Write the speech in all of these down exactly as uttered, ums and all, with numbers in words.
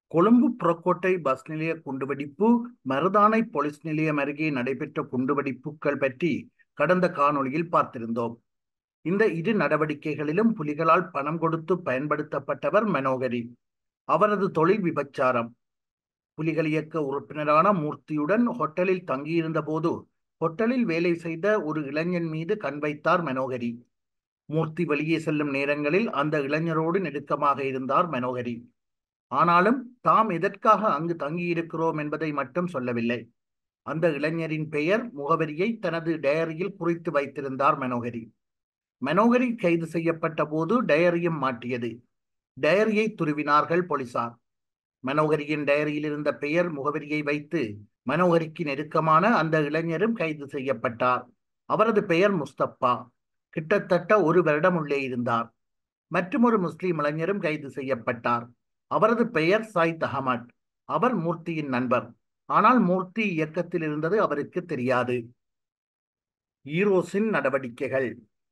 Colombo Purakkottai bus நிலைய குண்டுவெடிப்பு, Maradana police நிலையம் அருகே நடைபெற்ற குண்டுவெடிப்புகள் பற்றி கடந்த காணொளியில் பார்த்திருந்தோம். இந்த இரு நடவடிக்கைகளிலும் புலிகளால் பணம் கொடுத்து பயன்படுத்தப்பட்டவர் மனோகரி. அவரது தொழில் விபச்சாரம். புலிகள் இயக்க உறுப்பினரான மூர்த்தியுடன் ஹோட்டலில் தங்கியிருந்த போது ஹோட்டலில் வேலை செய்த ஒரு இளைஞன் மீது கண் வைத்தார் மனோகரி. மூர்த்தி வெளியே செல்லும் நேரங்களில் அந்த இளைஞரோடு நெருக்கமாக இருந்தார் மனோகரி. ஆனாலும் தாம் எதற்காக அங்கு தங்கியிருக்கிறோம் என்பதை மட்டும் சொல்லவில்லை. அந்த இளைஞரின் பெயர், முகவரியை தனது டயரியில் குறித்து வைத்திருந்தார் மனோகரி. மனோகரி கைது செய்யப்பட்ட போது டயரியும் மாட்டியது. டயரியை துருவினார்கள் போலீசார். மனோகரியின் டயரியில் இருந்த பெயர், முகவரியை வைத்து மனோகரிக்கு நெருக்கமான அந்த இளைஞரும் கைது செய்யப்பட்டார். அவரது பெயர் முஸ்தப்பா. கிட்டத்தட்ட ஒரு வருடம் உள்ளே இருந்தார். மற்றும் ஒரு முஸ்லிம் இளைஞரும் கைது செய்யப்பட்டார். அவரது பெயர் சயித் அகமட். அவர் மூர்த்தியின் நண்பர். ஆனால் மூர்த்தி இயக்கத்தில் இருந்தது அவருக்கு தெரியாது. ஈரோஸின் நடவடிக்கைகள்.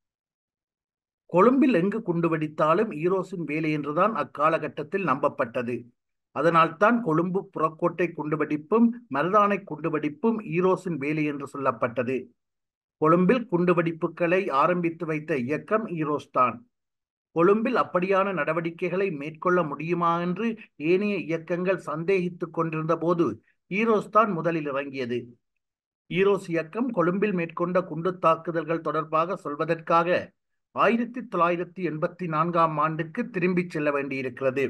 கொழும்பில் எங்கு குண்டுவெடித்தாலும் ஈரோஸின் வேலை என்றுதான் அக்காலகட்டத்தில் நம்பப்பட்டது. அதனால்தான் கொழும்பு புறக்கோட்டை குண்டுவெடிப்பும் மருதானை குண்டுவெடிப்பும் ஈரோஸின் வேலை என்று சொல்லப்பட்டது. கொழும்பில் குண்டுவெடிப்புகளை ஆரம்பித்து வைத்த இயக்கம் ஈரோஸ் தான். கொழும்பில் அப்படியான நடவடிக்கைகளை மேற்கொள்ள முடியுமா என்று ஏனைய இயக்கங்கள் சந்தேகித்துக் கொண்டிருந்த போது ஈரோஸ் தான் முதலில் இறங்கியது. ஈரோஸ் இயக்கம் கொழும்பில் மேற்கொண்ட குண்டு தாக்குதல்கள் தொடர்பாக சொல்வதற்காக ஆயிரத்தி தொள்ளாயிரத்தி எண்பத்தி நான்காம் ஆண்டுக்கு திரும்பி செல்ல வேண்டியிருக்கிறது.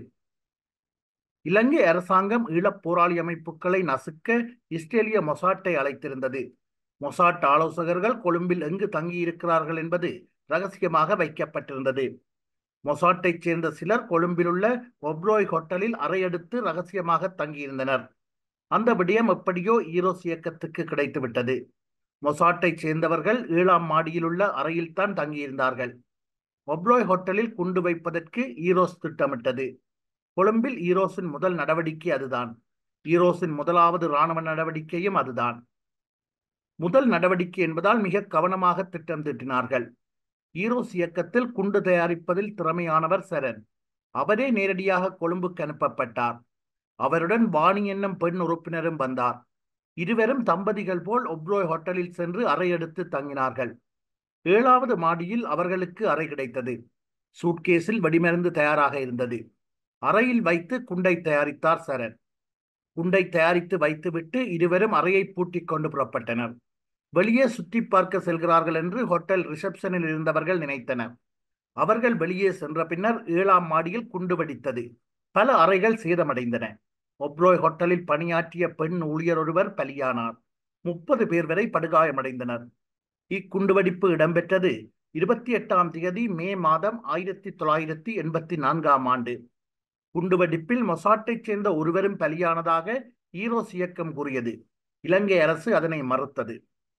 இலங்கை அரசாங்கம் ஈழப் போராளி அமைப்புகளை நசுக்க இஸ்ரேலிய மொசாட்டை அழைத்திருந்தது. மொசாட் ஆலோசகர்கள் கொழும்பில் எங்கு தங்கியிருக்கிறார்கள் என்பது ரகசியமாக வைக்கப்பட்டிருந்தது. மொசாட்டைச் சேர்ந்த சிலர் கொழும்பில் உள்ள ஒப்ரோய் ஹோட்டலில் அறையெடுத்து ரகசியமாக தங்கியிருந்தனர். அந்த விடயம் எப்படியோ ஈரோஸ் இயக்கத்துக்கு கிடைத்துவிட்டது. மொசாட்டைச் சேர்ந்தவர்கள் ஏழாம் மாடியில் உள்ள அறையில்தான் தங்கியிருந்தார்கள். ஒப்ரோய் ஹோட்டலில் குண்டு வைப்பதற்கு ஈரோஸ் திட்டமிட்டது. கொழும்பில் ஈரோஸின் முதல் நடவடிக்கை அதுதான். ஈரோஸின் முதலாவது இராணுவ நடவடிக்கையும் அதுதான். முதல் நடவடிக்கை என்பதால் மிக கவனமாக திட்டம் தீட்டினார்கள். ஈரோஸ் இயக்கத்தில் குண்டு தயாரிப்பதில் திறமையானவர் சரண். அவரே நேரடியாக கொழும்புக்கு அனுப்பப்பட்டார். அவருடன் வாணி என்னும் பெண் உறுப்பினரும் வந்தார். இருவரும் தம்பதிகள் போல் ஒப்ரோய் ஹோட்டலில் சென்று அறை எடுத்து தங்கினார்கள். ஏழாவது மாடியில் அவர்களுக்கு அறை கிடைத்தது. சூட்கேஸில் வெடிமருந்து தயாராக இருந்தது. அறையில் வைத்து குண்டை தயாரித்தார் சரண். குண்டை தயாரித்து வைத்துவிட்டு இருவரும் அறையை பூட்டிக் கொண்டு புறப்பட்டனர். வெளியே சுற்றி பார்க்க செல்கிறார்கள் என்று ஹோட்டல் ரிசப்ஷனில் இருந்தவர்கள் நினைத்தனர். அவர்கள் வெளியே சென்ற பின்னர் ஏழாம் மாடியில் குண்டு வெடித்தது. பல அறைகள் சேதமடைந்தன. ஒப்ரோய் ஹோட்டலில் பணியாற்றிய பெண் ஊழியர் ஒருவர் பலியானார். முப்பது பேர் வரை படுகாயமடைந்தனர். இக்குண்டுவெடிப்பு இடம்பெற்றது இருபத்தி எட்டாம் தேதி மே மாதம் ஆயிரத்தி தொள்ளாயிரத்தி எண்பத்தி நான்காம் ஆண்டு. குண்டுவெடிப்பில் மொசாட்டைச் சேர்ந்த ஒருவரும் பலியானதாக ஈரோஸ் இயக்கம் கூறியது. இலங்கை அரசு அதனை மறுத்தது.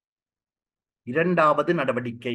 இரண்டாவது நடவடிக்கை.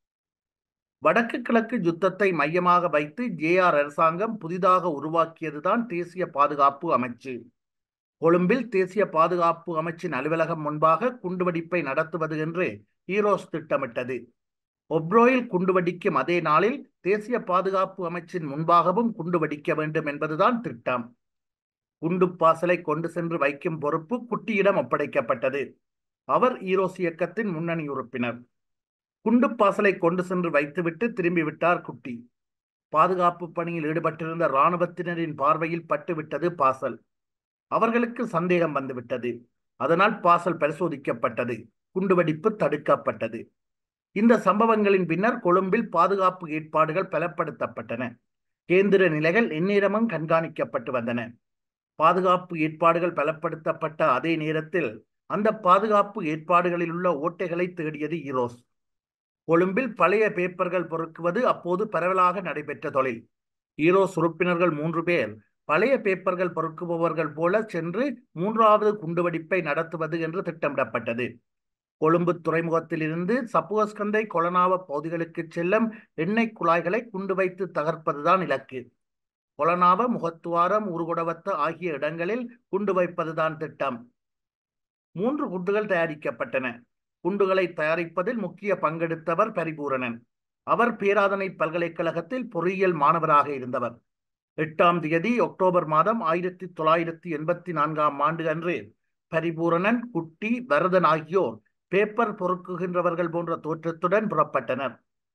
வடக்கு கிழக்கு யுத்தத்தை மையமாக வைத்து ஜே ஆர் அரசாங்கம் புதிதாக உருவாக்கியதுதான் தேசிய பாதுகாப்பு அமைச்சு. கொழும்பில் தேசிய பாதுகாப்பு அமைச்சின் அலுவலகம் முன்பாக குண்டுவெடிப்பை நடத்துவது என்று ஈரோஸ் திட்டமிட்டது. ஒப்ரோயில் குண்டுவெடிக்கும் அதே நாளில் தேசிய பாதுகாப்பு அமைச்சின் முன்பாகவும் குண்டு வெடிக்க வேண்டும் என்பதுதான் திட்டம். குண்டு பாசலை கொண்டு சென்று வைக்கும் பொறுப்பு குட்டியிடம் ஒப்படைக்கப்பட்டது. அவர் ஈரோஸ் இயக்கத்தின் முன்னணி உறுப்பினர். குண்டு பாசலை கொண்டு சென்று வைத்துவிட்டு திரும்பிவிட்டார் குட்டி. பாதுகாப்பு பணியில் ஈடுபட்டிருந்த இராணுவத்தினரின் பார்வையில் பட்டுவிட்டது பாசல். அவர்களுக்கு சந்தேகம் வந்துவிட்டது. அதனால் பாசல் பரிசோதிக்கப்பட்டது. குண்டுவெடிப்பு தடுக்கப்பட்டது. இந்த சம்பவங்களின் பின்னர் கொழும்பில் பாதுகாப்பு ஏற்பாடுகள் பலப்படுத்தப்பட்டன. கேந்திர நிலைகள் எந்நேரமும் கண்காணிக்கப்பட்டு வந்தன. பாதுகாப்பு ஏற்பாடுகள் பலப்படுத்தப்பட்ட அதே நேரத்தில் அந்த பாதுகாப்பு ஏற்பாடுகளில் உள்ள ஓட்டைகளை தேடியது ஈரோஸ். கொழும்பில் பழைய பேப்பர்கள் பொறுக்குவது அப்போது பரவலாக நடைபெற்ற தொழில். ஈரோஸ் உறுப்பினர்கள் மூன்று பேர் பழைய பேப்பர்கள் பொறுக்குபவர்கள் போல சென்று மூன்றாவது குண்டுவெடிப்பை நடத்துவது என்று திட்டமிடப்பட்டது. கொழும்பு துறைமுகத்தில் இருந்து சப்புவஸ்கந்தை கொலனாவ பகுதிகளுக்கு செல்லும் எண்ணெய் குழாய்களை குண்டு வைத்து தகர்ப்பதுதான் இலக்கு. கொலனாவ, முகத்துவாரம், உருகுடவத்த ஆகிய இடங்களில் குண்டு வைப்பதுதான் திட்டம். மூன்று குண்டுகள் தயாரிக்கப்பட்டன. குண்டுகளை தயாரிப்பதில் முக்கிய பங்கெடுத்தவர் பரிபூரணன். அவர் பேராதனை பல்கலைக்கழகத்தில் பொறியியல் மாணவராக இருந்தவர். எட்டாம் தேதி அக்டோபர் மாதம் ஆயிரத்தி தொள்ளாயிரத்தி எண்பத்தி நான்காம் ஆண்டு அன்று பரிபூரணன், குட்டி, பரதன் ஆகியோர் பேப்பர் பொறுக்குகின்றவர்கள் போன்ற தோற்றத்துடன் புறப்பட்டனர்.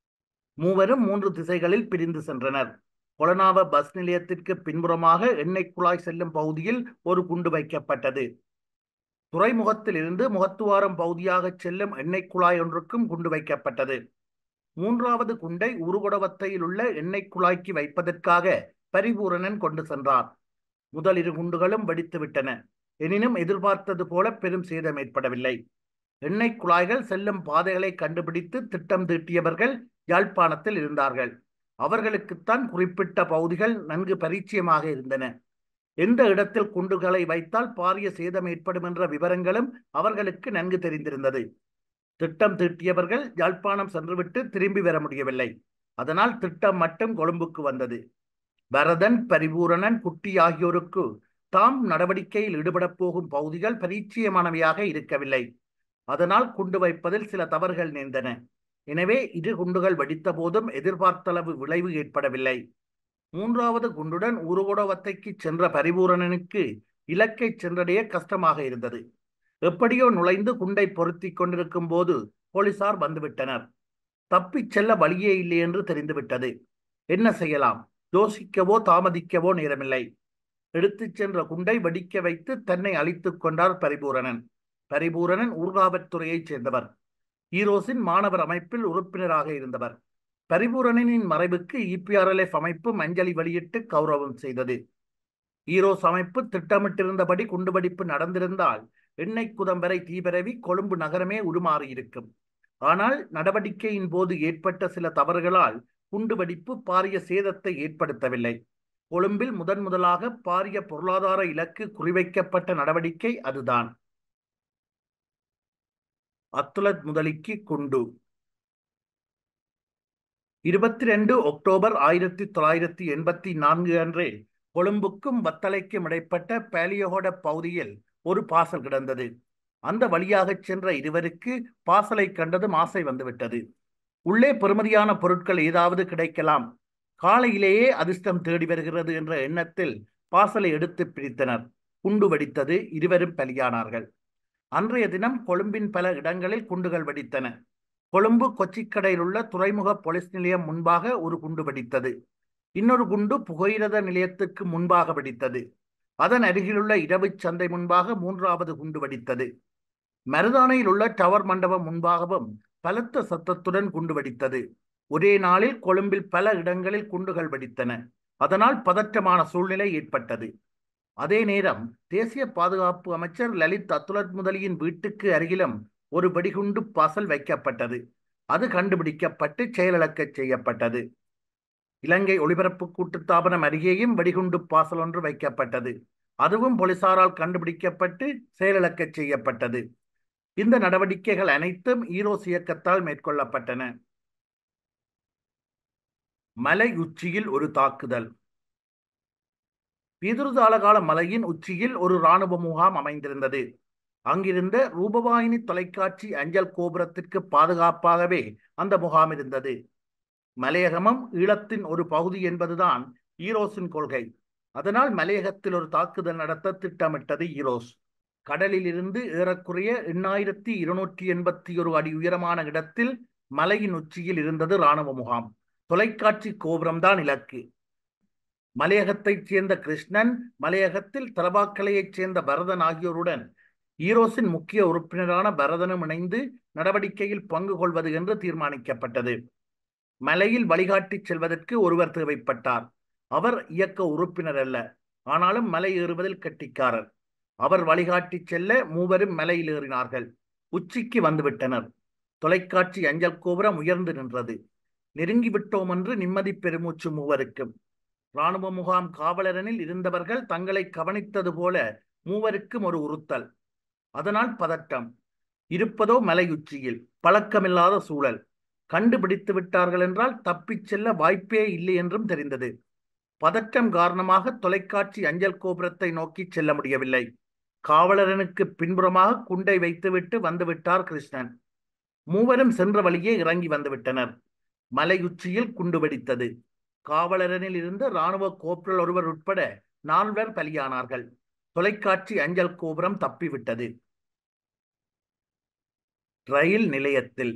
மூவரும் மூன்று திசைகளில் பிரிந்து சென்றனர். கொலனாவ பஸ் நிலையத்திற்கு பின்புறமாக எண்ணெய் குழாய் செல்லும் பகுதியில் ஒரு குண்டு வைக்கப்பட்டது. துறைமுகத்தில் இருந்து முகத்துவாரம் பகுதியாக செல்லும் எண்ணெய் குழாய் ஒன்றுக்கும் குண்டு வைக்கப்பட்டது. மூன்றாவது குண்டை உருகுடவத்தையில் உள்ள எண்ணெய் குழாய்க்கு வைப்பதற்காக பரிபூரணன் கொண்டு சென்றார். முதல் இரு குண்டுகளும் வெடித்துவிட்டன. எனினும் எதிர்பார்த்தது போல பெரும் சேதம் ஏற்படவில்லை. எண்ணெய் குழாய்கள் செல்லும் பாதைகளை கண்டுபிடித்து திட்டம் தீட்டியவர்கள் யாழ்ப்பாணத்தில் இருந்தார்கள். அவர்களுக்குத்தான் குறிப்பிட்ட பகுதிகள் நன்கு பரிச்சயமாக இருந்தன. எந்த இடத்தில் குண்டுகளை வைத்தால் பாரிய சேதம் ஏற்படும் என்ற விவரங்களும் அவர்களுக்கு நன்கு தெரிந்திருந்தது. திட்டம் தீட்டியவர்கள் யாழ்ப்பாணம் சென்றுவிட்டு திரும்பி வர முடியவில்லை. அதனால் திட்டம் மட்டும் கொழும்புக்கு வந்தது. பரதன், பரிபூரணன், குட்டி ஆகியோருக்கு தாம் நடவடிக்கையில் ஈடுபடப் போகும் பகுதிகள் பரிச்சயமானவையாக இருக்கவில்லை. அதனால் குண்டு வைப்பதில் சில தவறுகள் நேர்ந்தன. எனவே இரு குண்டுகள் வெடித்த போதும் எதிர்பார்த்தளவு விளைவு ஏற்படவில்லை. மூன்றாவது குண்டுடன் உருகுடவத்தைக்கு சென்ற பரிபூரணனுக்கு இலக்கை சென்றடைய கஷ்டமாக இருந்தது. எப்படியோ நுழைந்து குண்டை பொருத்தி கொண்டிருக்கும் போது போலீசார் வந்துவிட்டனர். தப்பிச் செல்ல வழியே இல்லை என்று தெரிந்துவிட்டது. என்ன செய்யலாம்? யோசிக்கவோ தாமதிக்கவோ நேரமில்லை. எடுத்துச் சென்ற குண்டை வெடிக்க வைத்து தன்னை அழித்துக் கொண்டார் பரிபூரணன். பரிபூரணன் ஊர்காவற்துறையைச் சேர்ந்தவர். ஈரோஸின் மாணவர் அமைப்பில் உறுப்பினராக இருந்தவர். பரிபூரணனின் மறைவுக்கு இபிஆர்எல்எஃப் அமைப்பு அஞ்சலி வெளியிட்டு கௌரவம் செய்தது. ஈரோஸ் அமைப்பு திட்டமிட்டிருந்தபடி குண்டுவெடிப்பு நடந்திருந்தால் எண்ணெய் குதம் வரை தீபரவி கொழும்பு நகரமே உருமாறியிருக்கும். ஆனால் நடவடிக்கையின் போது ஏற்பட்ட சில தவறுகளால் குண்டுவெடிப்பு பாரிய சேதத்தை ஏற்படுத்தவில்லை. கொழும்பில் முதன் முதலாக பாரிய பொருளாதார இலக்கு குறிவைக்கப்பட்ட நடவடிக்கை அதுதான். அத்துலத் முதலிக்கு குண்டு. இருபத்தி ரெண்டு அக்டோபர் ஆயிரத்தி தொள்ளாயிரத்தி எண்பத்தி நான்கு அன்றே கொழும்புக்கும் வத்தளைக்கும் இடைப்பட்ட பேலியகோட பகுதியில் ஒரு பாசல் கிடந்தது. அந்த வழியாக சென்ற இருவருக்கு பாசலை கண்டதும் ஆசை வந்துவிட்டது. உள்ளே பெறுமதியான பொருட்கள் ஏதாவது கிடைக்கலாம், காலையிலேயே அதிர்ஷ்டம் தேடி வருகிறது என்ற எண்ணத்தில் பாசலை எடுத்து பிரித்தனர். குண்டு வெடித்தது. இருவரும் பலியானார்கள். அன்றைய தினம் கொழும்பின் பல இடங்களில் குண்டுகள் வெடித்தன. கொழும்பு கொச்சிக்கடையில் உள்ள துறைமுக போலீஸ் நிலையம் முன்பாக ஒரு குண்டு வெடித்தது. இன்னொரு குண்டு புகையிரத நிலையத்துக்கு முன்பாக வெடித்தது. அதன் அருகிலுள்ள இரவு சந்தை முன்பாக மூன்றாவது குண்டு வெடித்தது. மருதானையில் உள்ள டவர் மண்டபம் முன்பாகவும் பலத்த சத்தத்துடன் குண்டு வெடித்தது. ஒரே நாளில் கொழும்பில் பல இடங்களில் குண்டுகள் வெடித்தன. அதனால் பதற்றமான சூழ்நிலை ஏற்பட்டது. அதே நேரம் தேசிய பாதுகாப்பு அமைச்சர் லலித் அத்துலத் முதலியின் வீட்டுக்கு அருகிலும் ஒரு வெடிகுண்டு பாசல் வைக்கப்பட்டது. அது கண்டுபிடிக்கப்பட்டு செயலிழக்க செய்யப்பட்டது. இலங்கை ஒளிபரப்பு கூட்டுத்தாபனம் அருகேயும் வெடிகுண்டு பாசல் ஒன்று வைக்கப்பட்டது. அதுவும் போலீசாரால் கண்டுபிடிக்கப்பட்டு செயலிழக்க செய்யப்பட்டது. இந்த நடவடிக்கைகள் அனைத்தும் ஈரோஸ் இயக்கத்தால் மேற்கொள்ளப்பட்டன. மலை உச்சியில் ஒரு தாக்குதல். பீதுருதாளகால மலையின் உச்சியில் ஒரு இராணுவ முகாம் அமைந்திருந்தது. அங்கிருந்த ரூபவாயினி தொலைக்காட்சி அஞ்சல் கோபுரத்திற்கு பாதுகாப்பாகவே அந்த முகாம் இருந்தது. மலையகமும் ஈழத்தின் ஒரு பகுதி என்பதுதான் ஈரோஸின் கொள்கை. அதனால் மலையகத்தில் ஒரு தாக்குதல் நடத்த திட்டமிட்டது ஈரோஸ். கடலில் இருந்து ஏறக்குறைய எண்ணாயிரத்தி இருநூற்றி எண்பத்தி ஒரு அடி உயரமான இடத்தில் மலையின் உச்சியில் இருந்தது இராணுவ முகாம். தொலைக்காட்சி கோபுரம்தான் இலக்கு. மலையகத்தைச் சேர்ந்த கிருஷ்ணன், மலையகத்தில் தலவாக்கலையைச் சேர்ந்த பரதன் ஆகியோருடன் ஈரோஸின் முக்கிய உறுப்பினரான பரதனும் இணைந்து நடவடிக்கையில் பங்கு கொள்வது என்று தீர்மானிக்கப்பட்டது. மலையில் வழிகாட்டி செல்வதற்கு ஒருவர் தேவைப்பட்டார். அவர் இயக்க உறுப்பினர் அல்ல, ஆனாலும் மலை ஏறுவதில் கெட்டிக்காரர். அவர் வழிகாட்டி செல்ல மூவரும் மலையில் ஏறினார்கள். உச்சிக்கு வந்துவிட்டனர். தொலைக்காட்சி அஞ்சல் கோபுரம் உயர்ந்து நின்றது. நெருங்கிவிட்டோம் என்று நிம்மதி பெருமூச்சு மூவருக்கும். இராணுவ முகாம் காவலரனில் இருந்தவர்கள் தங்களை கவனித்தது போல மூவருக்கும் ஒரு உறுத்தல். அதனால் பதட்டம். இருப்பதோ மலை உச்சியில், பழக்கமில்லாத சூழல். கண்டுபிடித்து விட்டார்கள் என்றால் தப்பிச் செல்ல வாய்ப்பே இல்லை என்றும் தெரிந்தது. பதற்றம் காரணமாக தொலைக்காட்சி அஞ்சல் கோபுரத்தை நோக்கி செல்ல முடியவில்லை. காவலரனுக்கு பின்புறமாக குண்டை வைத்துவிட்டு வந்துவிட்டார் கிருஷ்ணன். மூவரும் சென்ற வழியே இறங்கி வந்துவிட்டனர். மலை உச்சியில் குண்டு வெடித்தது. காவலரனில் இருந்த இராணுவ கோப்ரல் ஒருவர் உட்பட நால்வர் பலியானார்கள். தொலைக்காட்சி அஞ்சல் கோபுரம் தப்பிவிட்டது. ரயில் நிலையத்தில்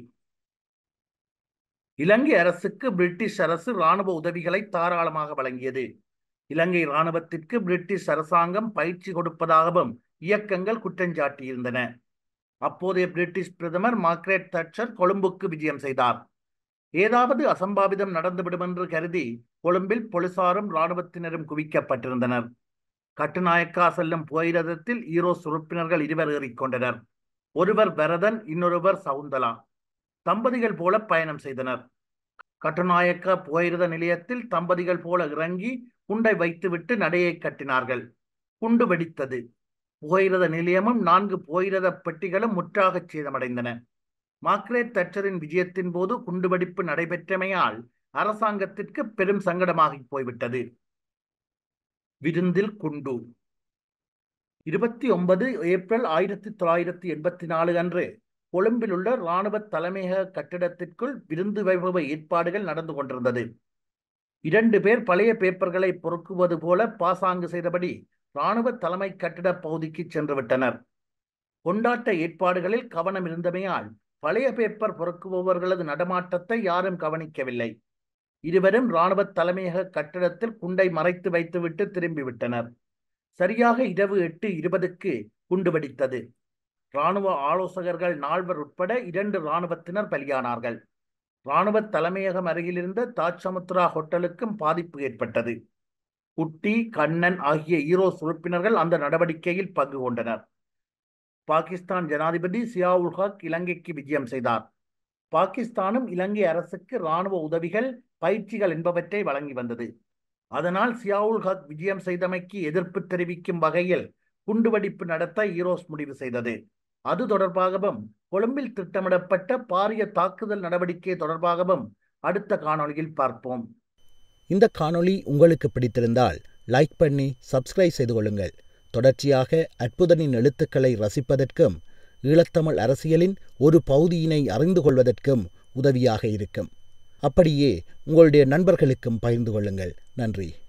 இலங்கை அரசுக்கு பிரிட்டிஷ் அரசு இராணுவ உதவிகளை தாராளமாக வழங்கியது. இலங்கை இராணுவத்திற்கு பிரிட்டிஷ் அரசாங்கம் பயிற்சி கொடுப்பதாகவும் இயக்கங்கள் குற்றஞ்சாட்டியிருந்தன. அப்போதைய பிரிட்டிஷ் பிரதமர் மார்க்ரெட் தட்சர் கொழும்புக்கு விஜயம் செய்தார். ஏதாவது அசம்பாவிதம் நடந்துவிடும் என்று கருதி கொழும்பில் போலீசாரும் இராணுவத்தினரும் குவிக்கப்பட்டிருந்தனர். கட்டுநாயக்கா செல்லும் புகையிரதத்தில் ஈரோஸ் உறுப்பினர்கள் இருவர் ஏறிக்கொண்டனர். ஒருவர் பரதன், இன்னொருவர் சவுந்தலா. தம்பதிகள் போல பயணம் செய்தனர். கட்டுநாயக்கா புகையிரத நிலையத்தில் தம்பதிகள் போல இறங்கி குண்டை வைத்துவிட்டு நடையை கட்டினார்கள். குண்டு வெடித்தது. புகையிரத நிலையமும் நான்கு புகையிரத பெட்டிகளும் முற்றாக சேதமடைந்தன. மார்க்ரெட் தட்சரின் விஜயத்தின் போது குண்டுவெடிப்பு நடைபெற்றமையால் அரசாங்கத்திற்கு பெரும் சங்கடமாகி போய்விட்டது. விருந்தில் குண்டு. இருபத்தி ஒன்பது ஏப்ரல் ஆயிரத்தி தொள்ளாயிரத்தி எண்பத்தி நாலு அன்று கொழும்பில் உள்ள இராணுவ தலைமையக கட்டிடத்திற்குள் விருந்து வைபவ ஏற்பாடுகள் நடந்து கொண்டிருந்தது. இரண்டு பேர் பழைய பேப்பர்களை பொறுக்குவது போல பாசாங்கு செய்தபடி இராணுவ தலைமை கட்டிட பகுதிக்கு சென்று விட்டனர். கொண்டாட்ட ஏற்பாடுகளில் கவனம் இருந்தமையால் பழைய பேப்பர் பொறுக்குபவர்களது நடமாட்டத்தை யாரும் கவனிக்கவில்லை. இருவரும் இராணுவ தலைமையக கட்டிடத்தில் குண்டை மறைத்து வைத்துவிட்டு திரும்பிவிட்டனர். சரியாக இரவு எட்டு இருபதுக்கு குண்டு வெடித்தது. இராணுவ ஆலோசகர்கள் நால்வர் உட்பட இரண்டு இராணுவத்தினர் பலியானார்கள். இராணுவ தலைமையகம் அருகிலிருந்த தாஜ் சமுத்ரா ஹோட்டலுக்கும் பாதிப்பு ஏற்பட்டது. குட்டி, கண்ணன் ஆகிய ஈரோஸ் உறுப்பினர்கள் அந்த நடவடிக்கையில் பங்கு கொண்டனர். பாகிஸ்தான் ஜனாதிபதி சியா உல் ஹக் இலங்கைக்கு விஜயம் செய்தார். பாகிஸ்தானும் இலங்கை அரசுக்கு இராணுவ உதவிகள், பயிற்சிகள் என்பவற்றை வழங்கி வந்தது. அதனால் சியா உல் ஹக் விஜயம் செய்தமைக்கு எதிர்ப்பு தெரிவிக்கும் வகையில் குண்டுவெடிப்பு நடத்த ஈரோஸ் முடிவு செய்தது. அது தொடர்பாகவும் கொழும்பில் திட்டமிடப்பட்ட பாரிய தாக்குதல் நடவடிக்கை தொடர்பாகவும் அடுத்த காணொளியில் பார்ப்போம். இந்த காணொளி உங்களுக்கு பிடித்திருந்தால் லைக் பண்ணி சப்ஸ்கிரைப் செய்து கொள்ளுங்கள். தொடர்ச்சியாக அற்புதனின் எழுத்துக்களை ரசிப்பதற்கும் ஈழத்தமிழ் அரசியலின் ஒரு பகுதியினை அறிந்து கொள்வதற்கும் உதவியாக இருக்கும். அப்படியே உங்களுடைய நண்பர்களுக்கும் பகிர்ந்து கொள்ளுங்கள். நன்றி.